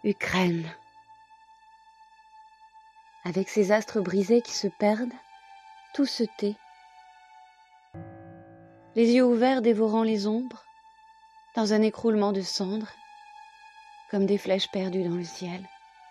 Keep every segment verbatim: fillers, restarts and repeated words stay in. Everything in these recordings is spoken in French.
Ukraine. Avec ces astres brisés qui se perdent, tout se tait. Les yeux ouverts dévorant les ombres, dans un écroulement de cendres, comme des flèches perdues dans le ciel.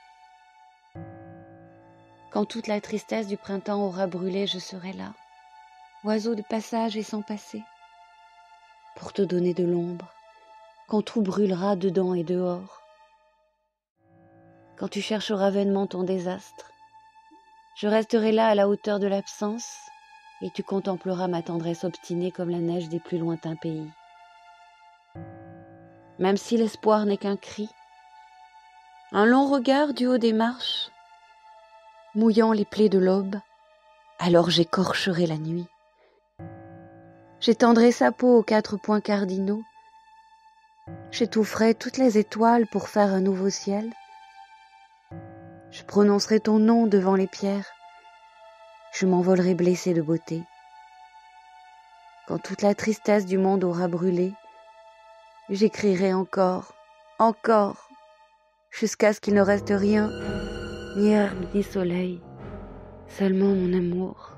Quand toute la tristesse du printemps aura brûlé, je serai là, oiseau de passage et sans passer, pour te donner de l'ombre, quand tout brûlera dedans et dehors. Quand tu chercheras vainement ton désastre, je resterai là à la hauteur de l'absence, et tu contempleras ma tendresse obstinée comme la neige des plus lointains pays. Même si l'espoir n'est qu'un cri, un long regard du haut des marches, mouillant les plaies de l'aube, alors j'écorcherai la nuit. J'étendrai sa peau aux quatre points cardinaux, j'étoufferai toutes les étoiles pour faire un nouveau ciel. Je prononcerai ton nom devant les pierres, je m'envolerai blessé de beauté. Quand toute la tristesse du monde aura brûlé, j'écrirai encore, encore, jusqu'à ce qu'il ne reste rien, ni herbe ni soleil, seulement mon amour.